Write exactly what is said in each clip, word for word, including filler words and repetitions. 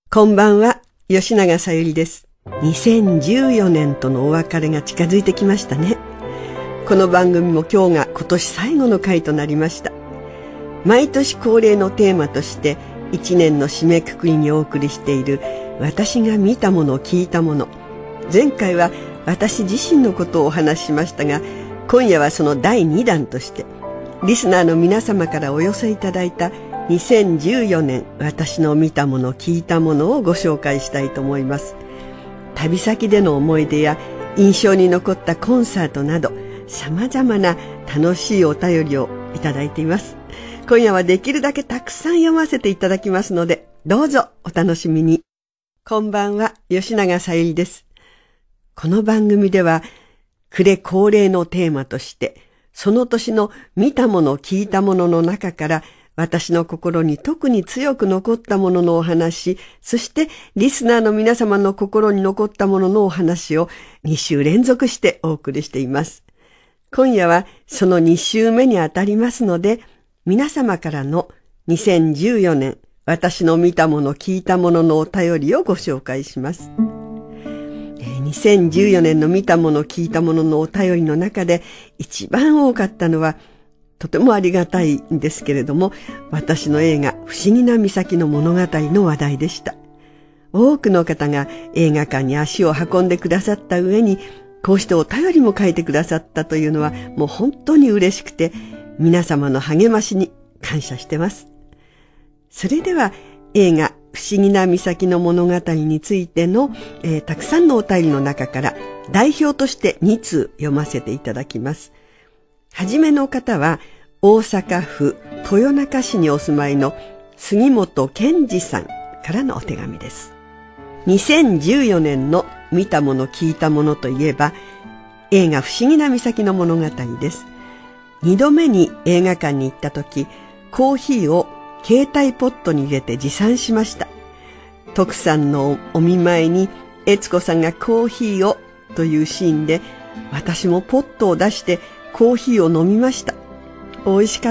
こんばんは、吉永小百合です。にせんじゅうよねんとのお別れが近づいてきましたね。この番組も今日が今年最後の回となりました。毎年恒例のテーマとしていちねんの締めくくりにお送りしている私が見たもの聞いたもの。前回は私自身のことをお話ししましたが、今夜はそのだいにだんとしてリスナーの皆様からお寄せいただいたにせんじゅうよねん私の見たもの聞いたものをご紹介したいと思います。旅先での思い出や印象に残ったコンサートなど様々な楽しいお便りをいただいています。今夜はできるだけたくさん読ませていただきますので、どうぞお楽しみに。こんばんは、吉永小百合です。この番組では暮れ恒例のテーマとしてその年の見たもの聞いたものの中から私の心に特に強く残ったもののお話、そしてリスナーの皆様の心に残ったもののお話をにしゅう連続してお送りしています。今夜はそのに週目にあたりますので、皆様からのにせんじゅうよねん私の見たもの聞いたもののお便りをご紹介します。にせんじゅうよねんの見たもの聞いたもののお便りの中で一番多かったのは、とてもありがたいんですけれども、私の映画不思議な岬の物語の話題でした。多くの方が映画館に足を運んでくださった上に、こうしてお便りも書いてくださったというのはもう本当に嬉しくて、皆様の励ましに感謝してます。それでは映画不思議な岬の物語についての、えー、たくさんのお便りの中から代表としてにつう読ませていただきます。はじめの方は大阪府豊中市にお住まいの杉本健二さんからのお手紙です。にせんじゅうよねんの見たもの聞いたものといえば映画不思議な岬の物語です。二度目に映画館に行った時、コーヒーを携帯ポットに入れて持参しました。徳さんのお見舞いに悦子さんがコーヒーをというシーンで、私もポットを出してコーヒーを飲みました。美味しかった。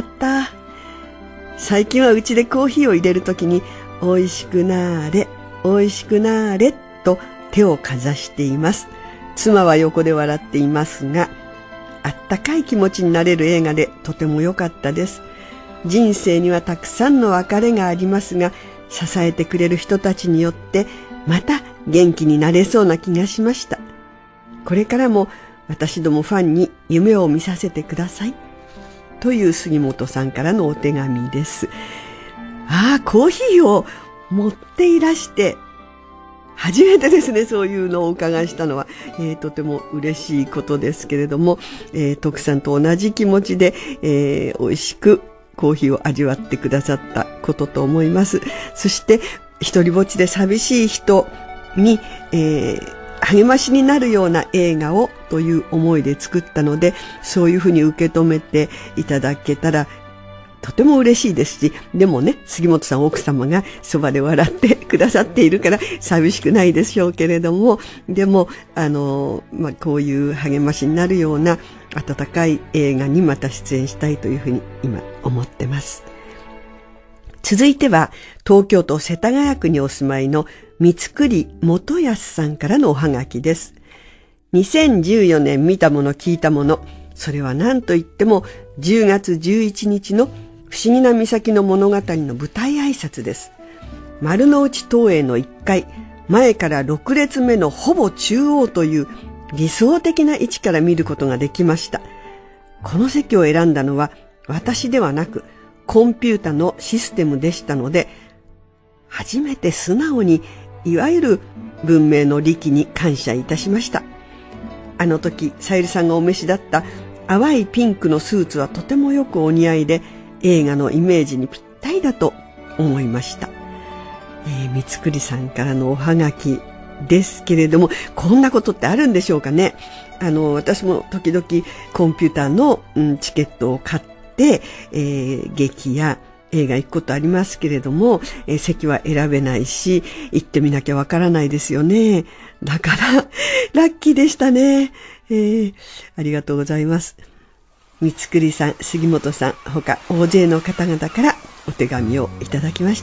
最近はうちでコーヒーを入れるときに、美味しくなーれ、美味しくなーれと手をかざしています。妻は横で笑っていますが、あったかい気持ちになれる映画でとても良かったです。人生にはたくさんの別れがありますが、支えてくれる人たちによってまた元気になれそうな気がしました。これからも私どもファンに夢を見させてください。という杉本さんからのお手紙です。ああ、コーヒーを持っていらして、初めてですね、そういうのをお伺いしたのは。えー、とても嬉しいことですけれども、えー、徳さんと同じ気持ちで、えー、美味しくコーヒーを味わってくださったことと思います。そして、一人ぼっちで寂しい人に、えー励ましになるような映画をという思いで作ったので、そういうふうに受け止めていただけたらとても嬉しいですし、でもね、杉本さん奥様がそばで笑ってくださっているから寂しくないでしょうけれども、でもあの、まあ、こういう励ましになるような温かい映画にまた出演したいというふうに今思ってます。続いては東京都世田谷区にお住まいの三栗元康さんからのおはがきです。にせんじゅうよねん見たもの聞いたもの、それは何と言ってもじゅうがつじゅういちにちの不思議な岬の物語の舞台挨拶です。丸の内東映のいっかい、前からろくれつめのほぼ中央という理想的な位置から見ることができました。この席を選んだのは私ではなくコンピュータのシステムでしたので、初めて素直にいわゆる文明の利器に感謝いたしました。あの時さゆりさんがお召しだった淡いピンクのスーツはとてもよくお似合いで、映画のイメージにぴったりだと思いました。えー、三栗さんからのおはがきですけれども、こんなことってあるんでしょうかね。あの私も時々コンピューターの、うん、チケットを買って、えー、劇や映画行くことありますけれども、えー、席は選べないし、行ってみなきゃわからないですよね。だから、ラッキーでしたね。えー、ありがとうございます。三栗さん、杉本さん、他大勢の方々からお手紙をいただきました。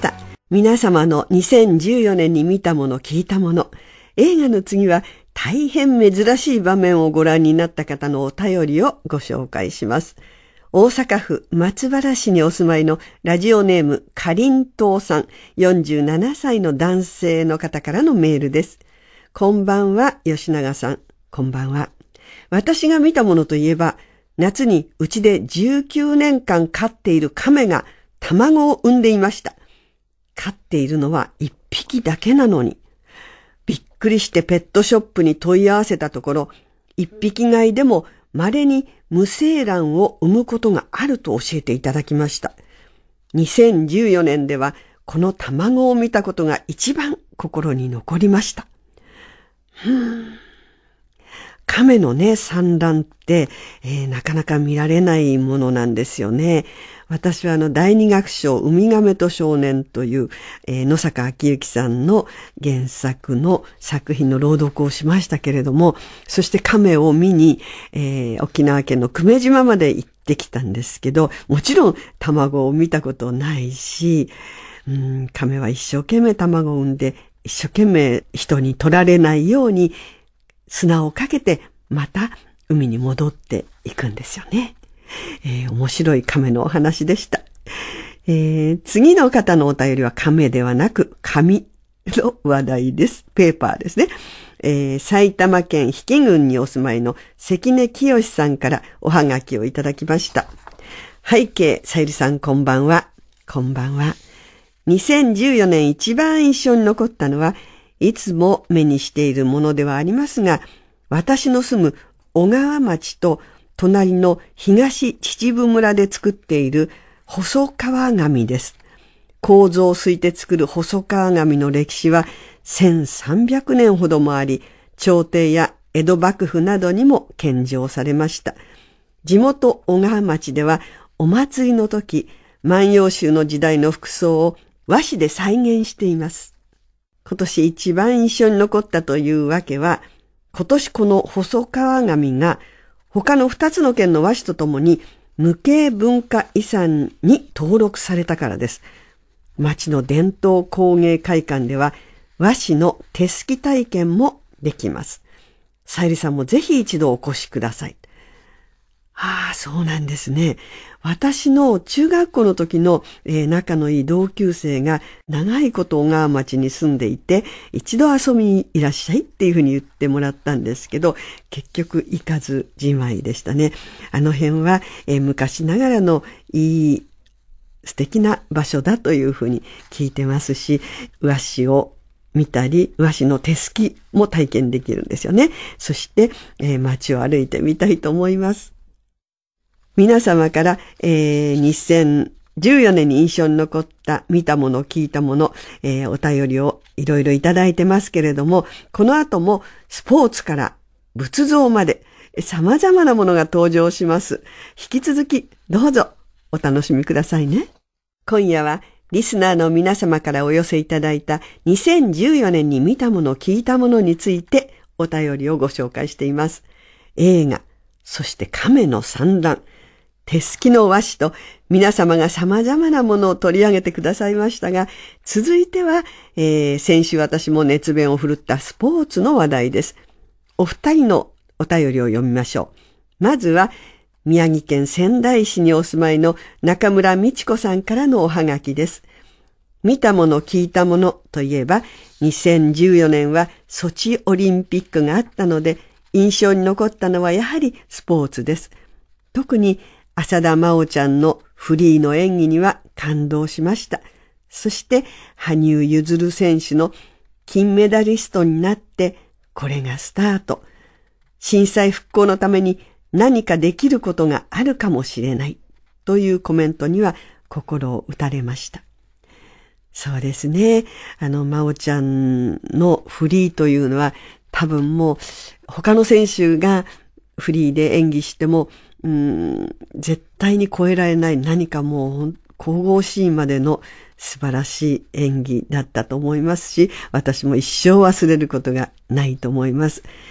皆様のにせんじゅうよねんに見たもの聞いたもの、映画の次は大変珍しい場面をご覧になった方のお便りをご紹介します。大阪府松原市にお住まいのラジオネームかりんとうさん、よんじゅうななさいの男性の方からのメールです。こんばんは、吉永さん。こんばんは。私が見たものといえば、夏にうちでじゅうきゅうねんかん飼っている亀が卵を産んでいました。飼っているのはいっぴきだけなのに。びっくりしてペットショップに問い合わせたところ、いっぴき飼いでも稀に無精卵を産むことがあると教えていただきました。にせんじゅうよねんではこの卵を見たことが一番心に残りました。ふーん。亀のね、産卵って、えー、なかなか見られないものなんですよね。私はあの、第二楽章、ウミガメと少年という、えー、野坂昭之さんの原作の作品の朗読をしましたけれども、そして亀を見に、えー、沖縄県の久米島まで行ってきたんですけど、もちろん卵を見たことないし、うん、亀は一生懸命卵を産んで、一生懸命人に取られないように、砂をかけてまた海に戻っていくんですよね。えー、面白い亀のお話でした。えー、次の方のお便りは亀ではなく紙の話題です。ペーパーですね。えー、埼玉県比企郡にお住まいの関根清さんからおはがきをいただきました。背景、さゆりさんこんばんは。こんばんは。にせんじゅうよねん一番印象に残ったのは、いつも目にしているものではありますが、私の住む小川町と隣の東秩父村で作っている細川紙です。構造をすいて作る細川紙の歴史はせんさんびゃくねんほどもあり、朝廷や江戸幕府などにも献上されました。地元小川町ではお祭りの時、万葉集の時代の服装を和紙で再現しています。今年一番印象に残ったというわけは、今年この細川紙が他の二つの県の和紙とともに無形文化遺産に登録されたからです。町の伝統工芸会館では和紙の手すき体験もできます。さゆりさんもぜひ一度お越しください。ああ、そうなんですね。私の中学校の時の、えー、仲のいい同級生が長いこと小川町に住んでいて、一度遊びにいらっしゃいっていうふうに言ってもらったんですけど、結局行かずじまいでしたね。あの辺は、えー、昔ながらのいい素敵な場所だというふうに聞いてますし、和紙を見たり、和紙の手すきも体験できるんですよね。そして、えー、街を歩いてみたいと思います。皆様から、えー、にせんじゅうよねんに印象に残った見たもの聞いたもの、えー、お便りをいろいろいただいてますけれども、この後もスポーツから仏像まで様々なものが登場します。引き続きどうぞお楽しみくださいね。今夜はリスナーの皆様からお寄せいただいたにせんじゅうよねんに見たもの聞いたものについてお便りをご紹介しています。映画、そして亀の産卵、手すきの和紙と皆様が様々なものを取り上げてくださいましたが、続いては、えー、先週私も熱弁を振るったスポーツの話題です。お二人のお便りを読みましょう。まずは、宮城県仙台市にお住まいの中村美智子さんからのおはがきです。見たもの聞いたものといえば、にせんじゅうよねんはソチオリンピックがあったので、印象に残ったのはやはりスポーツです。特に浅田真央ちゃんのフリーの演技には感動しました。そして羽生結弦選手の金メダリストになってこれがスタート。震災復興のために何かできることがあるかもしれないというコメントには心を打たれました。そうですね。あの真央ちゃんのフリーというのは多分もう他の選手がフリーで演技してもうーん絶対に超えられない何かもう神々しいまでの素晴らしい演技だったと思いますし、私も一生忘れることがないと思います。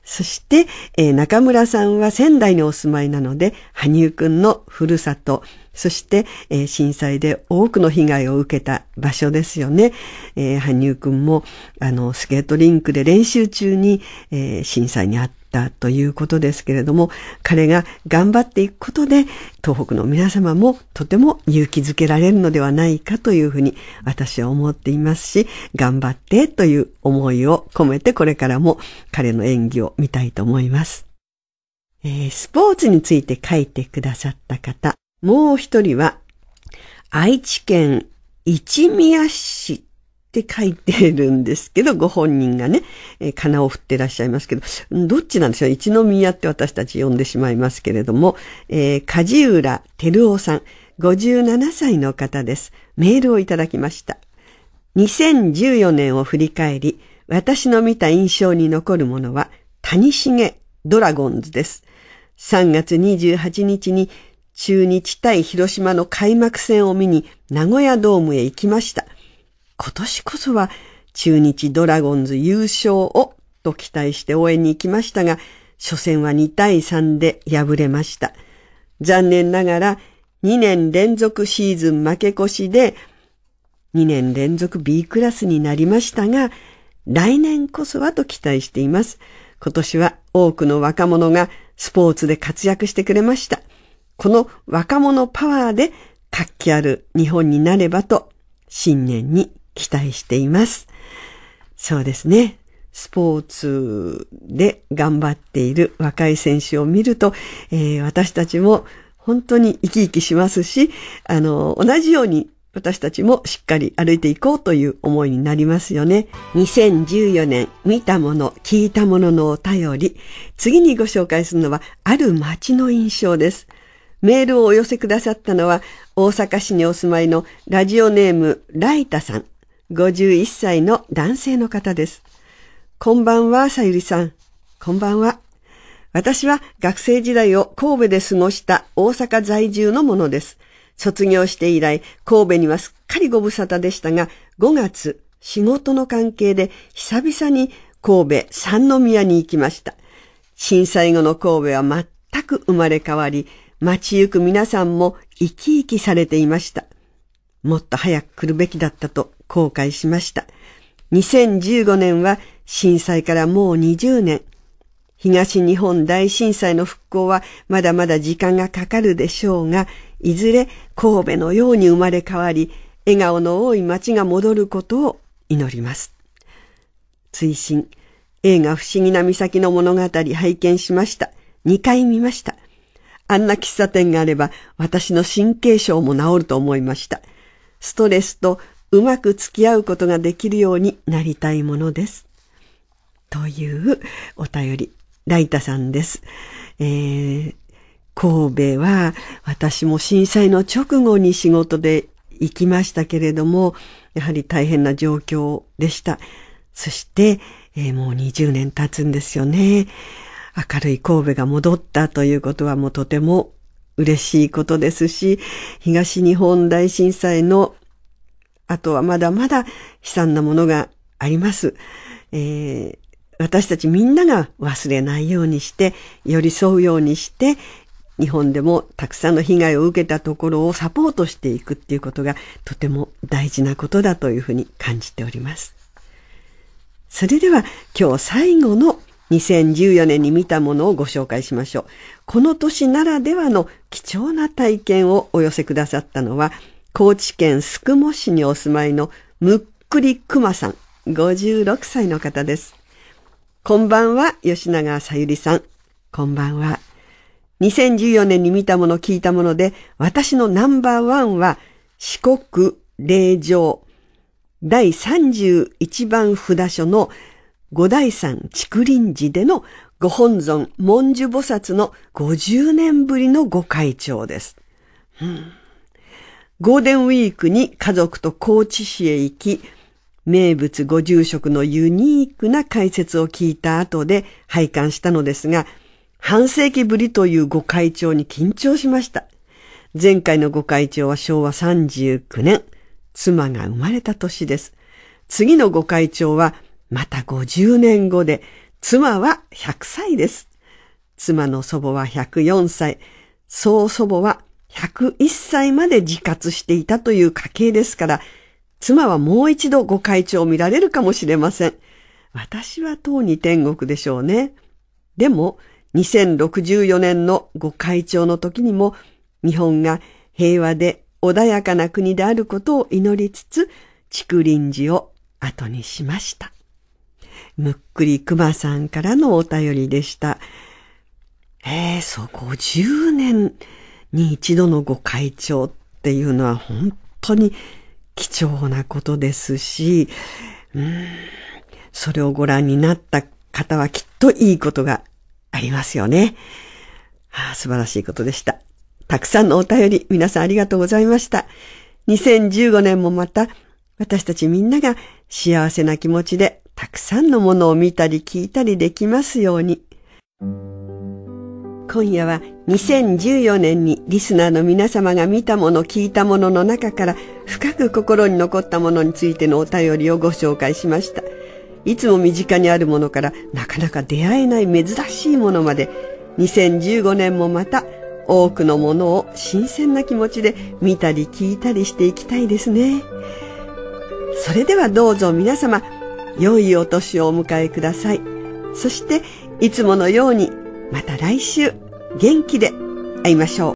そして、えー、中村さんは仙台にお住まいなので、羽生くんのふるさと、そして、えー、震災で多くの被害を受けた場所ですよね。えー、羽生くんも、あの、スケートリンクで練習中に、えー、震災にあったということですけれども、彼が頑張っていくことで、東北の皆様もとても勇気づけられるのではないかというふうに私は思っていますし、頑張ってという思いを込めてこれからも彼の演技を見たいと思います。えー、スポーツについて書いてくださった方、もう一人は愛知県一宮市って書いてるんですけど、ご本人がね、えー、かなを振ってらっしゃいますけど、どっちなんでしょう。一宮って私たち呼んでしまいますけれども、えー、梶浦照夫さん、ごじゅうななさいの方です。メールをいただきました。にせんじゅうよねんを振り返り、私の見た印象に残るものは、谷繁ドラゴンズです。さんがつにじゅうはちにちに中日対広島の開幕戦を見に名古屋ドームへ行きました。今年こそは中日ドラゴンズ優勝をと期待して応援に行きましたが、初戦はにたいさんで敗れました。残念ながらにねん連続シーズン負け越しでにねん連続 B クラスになりましたが、来年こそはと期待しています。今年は多くの若者がスポーツで活躍してくれました。この若者パワーで活気ある日本になればと新年に期待しています。そうですね。スポーツで頑張っている若い選手を見ると、えー、私たちも本当に生き生きしますし、あの、同じように私たちもしっかり歩いていこうという思いになりますよね。にせんじゅうよねん見たもの、聞いたもののお便り。次にご紹介するのはある街の印象です。メールをお寄せくださったのは大阪市にお住まいのラジオネームライタさん、ごじゅういっさいの男性の方です。こんばんは、さゆりさん。こんばんは。私は学生時代を神戸で過ごした大阪在住のものです。卒業して以来、神戸にはすっかりご無沙汰でしたが、ごがつ、仕事の関係で久々に神戸三宮に行きました。震災後の神戸は全く生まれ変わり、街行く皆さんも生き生きされていました。もっと早く来るべきだったと後悔しました。にせんじゅうごねんは震災からもうにじゅうねん。東日本大震災の復興はまだまだ時間がかかるでしょうが、いずれ神戸のように生まれ変わり、笑顔の多い街が戻ることを祈ります。追伸、映画不思議な岬の物語拝見しました。にかい見ました。あんな喫茶店があれば私の神経症も治ると思いました。ストレスとうまく付き合うことができるようになりたいものです。というお便り、ライタさんです。えー、神戸は私も震災の直後に仕事で行きましたけれども、やはり大変な状況でした。そして、えー、もうにじゅうねん経つんですよね。明るい神戸が戻ったということはもうとても嬉しいことですし、東日本大震災の後はまだまだ悲惨なものがあります。えー、私たちみんなが忘れないようにして、寄り添うようにして、日本でもたくさんの被害を受けたところをサポートしていくっていうことがとても大事なことだというふうに感じております。それでは今日最後のにせんじゅうよねんに見たものをご紹介しましょう。この年ならではの貴重な体験をお寄せくださったのは、高知県宿毛市にお住まいのむっくりくまさん、ごじゅうろくさいの方です。こんばんは、吉永さゆりさん。こんばんは。にせんじゅうよねんに見たもの聞いたもので、私のナンバーワンは四国霊場だいさんじゅういちばん札所の五代山竹林寺でのご本尊文殊菩薩のごじゅうねんぶりのご開帳です。うん、ゴールデンウィークに家族と高知市へ行き、名物ご住職のユニークな解説を聞いた後で拝観したのですが、半世紀ぶりというご開帳に緊張しました。前回のご開帳はしょうわさんじゅうきゅうねん、妻が生まれた年です。次のご開帳はまたごじゅうねんごで、 妻はひゃくさいです。妻の祖母はひゃくよんさい、曽祖母はひゃくいっさいまで自活していたという家系ですから、妻はもう一度ご開帳を見られるかもしれません。私はとうに天国でしょうね。でも、にせんろくじゅうよねんのご開帳の時にも、日本が平和で穏やかな国であることを祈りつつ、竹林寺を後にしました。むっくりくまさんからのお便りでした。えー、そう、ごじゅうねんに一度のご開帳っていうのは本当に貴重なことですし、うーん、それをご覧になった方はきっといいことがありますよね。ああ、素晴らしいことでした。たくさんのお便り、皆さんありがとうございました。にせんじゅうごねんもまた、私たちみんなが幸せな気持ちで、たくさんのものを見たり聞いたりできますように。今夜はにせんじゅうよねんにリスナーの皆様が見たもの聞いたものの中から深く心に残ったものについてのお便りをご紹介しました。いつも身近にあるものからなかなか出会えない珍しいものまで、にせんじゅうごねんもまた多くのものを新鮮な気持ちで見たり聞いたりしていきたいですね。それではどうぞ皆様、良いお年をお迎えください。そしていつものようにまた来週元気で会いましょう。